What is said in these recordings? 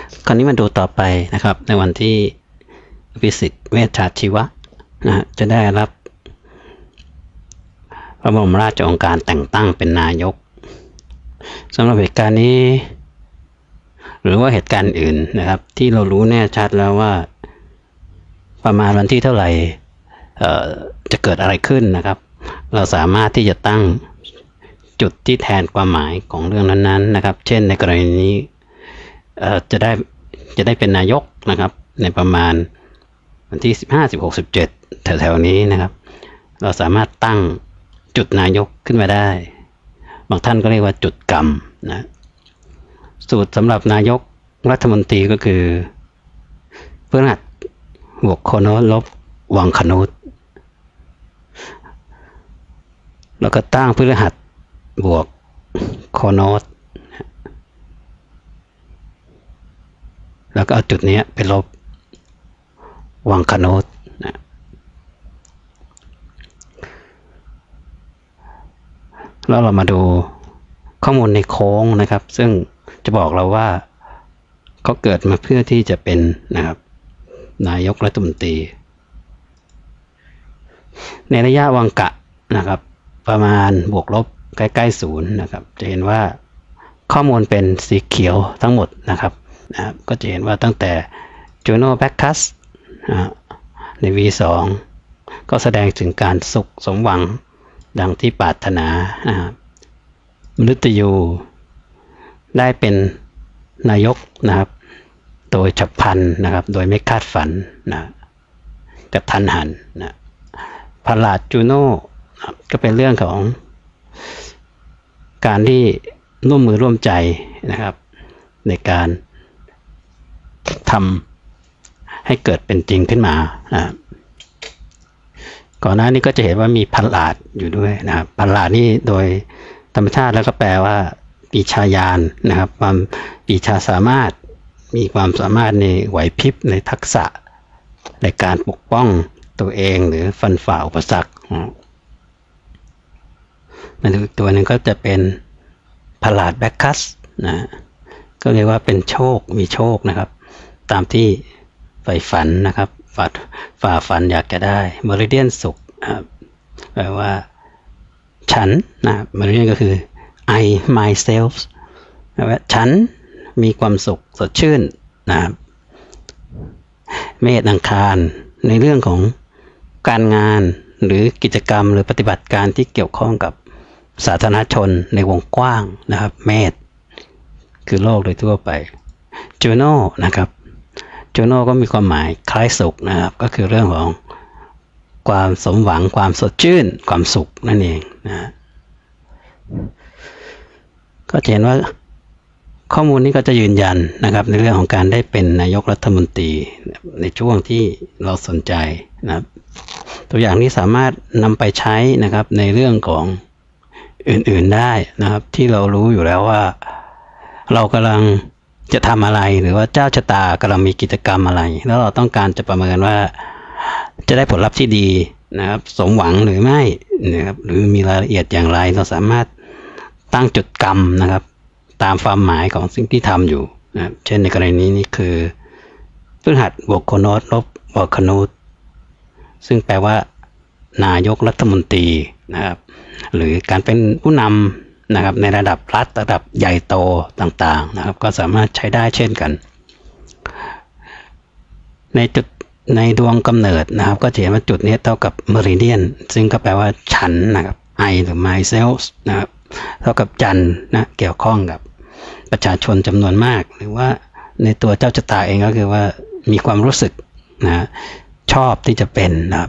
คราวนี้มาดูต่อไปนะครับในวันที่วิสิตเวชชาชีวะนะจะได้รับพระบรมราชโองการแต่งตั้งเป็นนายกสำหรับเหตุการณ์นี้หรือว่าเหตุการณ์อื่นนะครับที่เรารู้แน่ชัดแล้วว่าประมาณวันที่เท่าไหร่จะเกิดอะไรขึ้นนะครับเราสามารถที่จะตั้งจุดที่แทนความหมายของเรื่องนั้นๆนะครับเช่นในกรณีนี้จะได้เป็นนายกนะครับในประมาณวันที่15 16 17แถวๆนี้นะครับเราสามารถตั้งจุดนายกขึ้นมาได้บางท่านก็เรียกว่าจุดกรรมนะสูตรสำหรับนายกรัฐมนตรีก็คือพฤหัสบวกโคโนตลบวังคนุตแล้วก็ตั้งพฤหัสบวกโคโนตแล้วก็เอาจุดนี้ไปลบวังคนุตนะแล้วเรามาดูข้อมูลในโค้งนะครับซึ่งจะบอกเราว่าเขาเกิดมาเพื่อที่จะเป็นนะครับนายกรัฐมนตรีในระยะวังกะนะครับประมาณบวกลบใกล้ๆศูนย์นะครับจะเห็นว่าข้อมูลเป็นสีเขียวทั้งหมดนะครับก็จะเห็นว่าตั้งแต่จูโนแบคคัสใน V2 ก็แสดงถึงการสุขสมหวังดังที่ปรารถนามฤตยูได้เป็นนายกนะครับโดยฉับพลันนะครับโดยไม่คาดฝันนะกับทันหันนะพลาดจูโน่ก็เป็นเรื่องของการที่ร่วมมือร่วมใจนะครับในการทำให้เกิดเป็นจริงขึ้นมาก่อนหน้านี้ก็จะเห็นว่ามีพลาดอยู่ด้วยนะครับพลาดนี่โดยธรรมชาติแล้วก็แปลว่าปีชาญาณนะครับความปีชาสามารถมีความสามารถในไหวพริบในทักษะในการปกป้องตัวเองหรือฟันฝ่าอุปสรรคมาดูอีกตัวหนึ่งก็จะเป็นพลาดแบคคัสนะก็เรียกว่าเป็นโชคมีโชคนะครับตามที่ใฝ่ฝันนะครับฝ่าฝันอยากจะได้เมริเดียนสุขแปลว่าฉันนะเมริเดียนก็คือ I myself แปลว่าฉันมีความสุขสดชื่นนะครับเมษอังคารในเรื่องของการงานหรือกิจกรรมหรือปฏิบัติการที่เกี่ยวข้องกับสาธารณชนในวงกว้างนะครับเมษคือโลกโดยทั่วไปจูโน่นะครับจูโน่ก็มีความหมายคล้ายสุขนะครับก็คือเรื่องของความสมหวังความสดชื่นความสุขนั่นเองนะก็เห็นว่าข้อมูลนี้ก็จะยืนยันนะครับในเรื่องของการได้เป็นนายกรัฐมนตรีในช่วงที่เราสนใจนะครับตัวอย่างนี้สามารถนำไปใช้นะครับในเรื่องของอื่นๆได้นะครับที่เรารู้อยู่แล้วว่าเรากำลังจะทำอะไรหรือว่าเจ้าชะตากำลังมีกิจกรรมอะไรแล้วเราต้องการจะประเมินว่าจะได้ผลลัพธ์ที่ดีนะครับสมหวังหรือไม่นะครับหรือมีรายละเอียดอย่างไรเราสามารถตั้งจุดกรรมนะครับตามความหมายของสิ่งที่ทำอยู่นะครับเช่นในกรณีนี้คือพฤหัสบวกโคโนตลบวังคนุตซึ่งแปลว่านายกรัฐมนตรีนะครับหรือการเป็นผู้นำนะครับในระดับรัฐระดับใหญ่โตต่างๆนะครับก็สามารถใช้ได้เช่นกันในจุดในดวงกำเนิดนะครับก็จะเห็นว่าจุดนี้เท่ากับเมริเดียนซึ่งก็แปลว่าฉันนะครับ I หรือ myself นะครับเท่ากับจันทร์นะเกี่ยวข้องกับประชาชนจำนวนมากหรือว่าในตัวเจ้าชะตาเองก็คือว่ามีความรู้สึกนะชอบที่จะเป็นนะครับ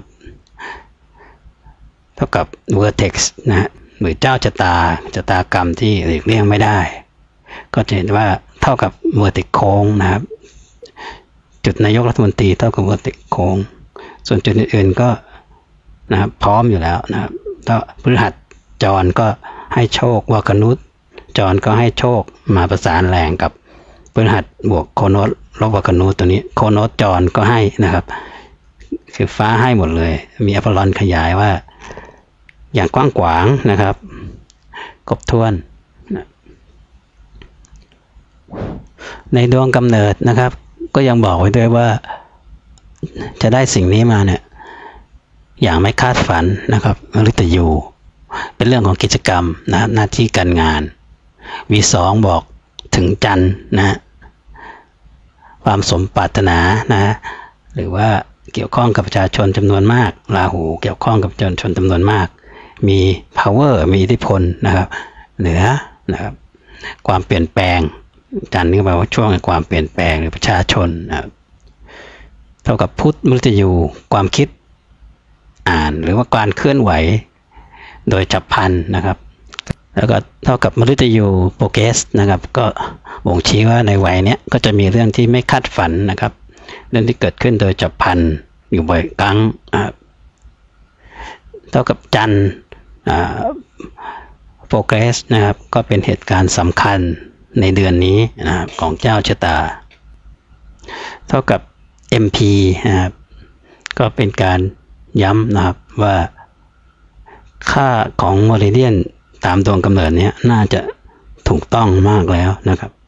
เท่ากับ vertex นะหรือเจ้าชะตากรรมที่หลีกเลี่ยงไม่ได้ก็จะเห็นว่าเท่ากับ vertex โค้งนะครับจุดนายกรัฐมนตรีเท่ากับ vertex โค้งส่วนจุดอื่นๆก็นะครับพร้อมอยู่แล้วนะครับถ้าพฤหัสจรก็ให้โชควังคนุตจรก็ให้โชคมาประสานแรงกับพฤหัสบวกโคโนตลบวังคนุตตัวนี้โคโนตจรก็ให้นะครับคือฟ้าให้หมดเลยมีอพอลลอนขยายว่าอย่างกว้างขวางนะครับครบถ้วนในดวงกำเนิดนะครับก็ยังบอกไว้ด้วยว่าจะได้สิ่งนี้มาเนี่ยอย่างไม่คาดฝันนะครับมฤตยูเป็นเรื่องของกิจกรรมนะครับหน้าที่การงาน V2 บอกถึงจันทร์นะความสมปรารถนานะหรือว่าเกี่ยวข้องกับประชาชนจำนวนมากราหูเกี่ยวข้องกับประชาชนจำนวนมากมี power มีอิทธิพลนะครับเหนือนะครับความเปลี่ยนแปลงจันทร์นี่แปลว่าช่วงแห่งความเปลี่ยนแปลงหรือประชาชนนะครับเท่ากับพุธมฤตยูความคิดอ่านหรือว่าการเคลื่อนไหวโดยฉับพลันนะครับแล้วก็เท่ากับมฤตยูโปรเกสนะครับก็บ่งชี้ว่าในวัยนี้ก็จะมีเรื่องที่ไม่คาดฝันนะครับเรื่องที่เกิดขึ้นโดยฉับพลันอยู่บ่อยครั้งเท่ากับจันทร์โปรเกสนะครับก็เป็นเหตุการณ์สำคัญในเดือนนี้นะครับของเจ้าชะตาเท่ากับ MP นะครับก็เป็นการย้ำนะครับว่าค่าของเมริเดียนตามดวงกำเนิดนี้น่าจะถูกต้องมากแล้วนะครับ